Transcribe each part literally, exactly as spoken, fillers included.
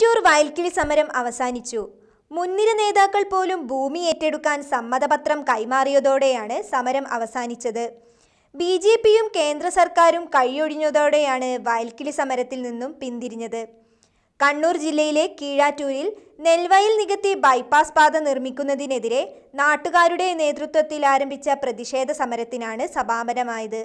കീഴാറ്റൂർ വയൽക്കിളി സമരം അവസാനിച്ചു. മുൻനിര നേതാക്കൾ പോലും ഭൂമി ഏറ്റെടുക്കാൻ സമ്മതപത്രം കൈമാറിയതോടെയാണ് സമരം അവസാനിച്ചത്. ബി ജെ പിയും കേന്ദ്ര സർക്കാരും കൈയൊഴിഞ്ഞതോടെയാണ് വയൽക്കിളി സമരത്തിൽ നിന്നും പിന്തിരിഞ്ഞത്. കണ്ണൂർ ജില്ലയിലെ കീഴാറ്റൂരിൽ നെൽവയൽ നികത്തി ബൈപ്പാസ് പാത നിർമ്മിക്കുന്നതിനെതിരെ നാട്ടുകാരുടെ നേതൃത്വത്തിൽ ആരംഭിച്ച പ്രതിഷേധ സമരത്തിനാണ് സമാപനമായത്.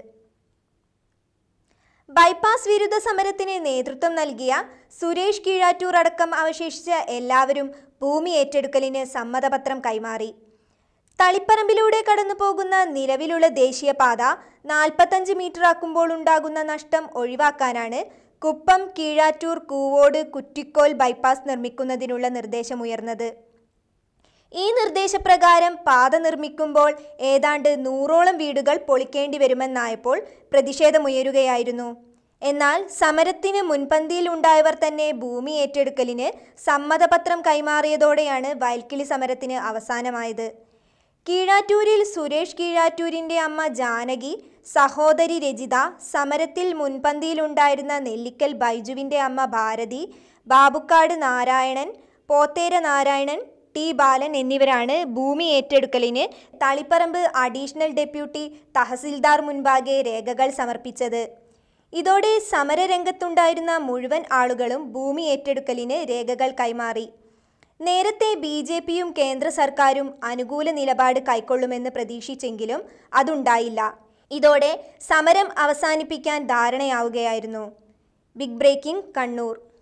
ബൈപ്പാസ് വിരുദ്ധ സമരത്തിന് നേതൃത്വം നൽകിയ സുരേഷ് കീഴാറ്റൂർ അടക്കം അവശേഷിച്ച എല്ലാവരും ഭൂമി ഏറ്റെടുക്കലിന് സമ്മതപത്രം കൈമാറി. തളിപ്പറമ്പിലൂടെ കടന്നുപോകുന്ന നിലവിലുള്ള ദേശീയപാത നാൽപ്പത്തഞ്ച് മീറ്റർ ആക്കുമ്പോൾ ഉണ്ടാകുന്ന നഷ്ടം ഒഴിവാക്കാനാണ് കുപ്പം കീഴാറ്റൂർ കൂവോട് കുറ്റിക്കോൽ ബൈപ്പാസ് നിർമ്മിക്കുന്നതിനുള്ള നിർദ്ദേശമുയർന്നത്. ഈ നിർദ്ദേശപ്രകാരം പാത നിർമ്മിക്കുമ്പോൾ ഏതാണ്ട് നൂറോളം വീടുകൾ പൊളിക്കേണ്ടി വരുമെന്നായപ്പോൾ പ്രതിഷേധമുയരുകയായിരുന്നു. എന്നാൽ സമരത്തിന് മുൻപന്തിയിൽ ഉണ്ടായവർ തന്നെ ഭൂമി ഏറ്റെടുക്കലിന് സമ്മതപത്രം കൈമാറിയതോടെയാണ് വയൽക്കിളി സമരത്തിന് അവസാനമായത്. കീഴാറ്റൂരിൽ സുരേഷ് കീഴാറ്റൂരിൻ്റെ അമ്മ ജാനകി, സഹോദരി രജിത, സമരത്തിൽ മുൻപന്തിയിലുണ്ടായിരുന്ന നെല്ലിക്കൽ ബൈജുവിൻ്റെ അമ്മ ഭാരതി, ബാബുക്കാട് നാരായണൻ, പോത്തേര നാരായണൻ, ടി ബാലൻ എന്നിവരാണ് ഭൂമി ഏറ്റെടുക്കലിന് തളിപ്പറമ്പ് അഡീഷണൽ ഡെപ്യൂട്ടി തഹസിൽദാർ മുൻപാകെ രേഖകൾ സമർപ്പിച്ചത്. ഇതോടെ സമരരംഗത്തുണ്ടായിരുന്ന മുഴുവൻ ആളുകളും ഭൂമി ഏറ്റെടുക്കലിന് രേഖകൾ കൈമാറി. നേരത്തെ ബി ജെ പിയും കേന്ദ്ര സർക്കാരും അനുകൂല നിലപാട് കൈക്കൊള്ളുമെന്ന് പ്രതീക്ഷിച്ചെങ്കിലും അതുണ്ടായില്ല. ഇതോടെ സമരം അവസാനിപ്പിക്കാൻ ധാരണയാവുകയായിരുന്നു. Big breaking Kannur.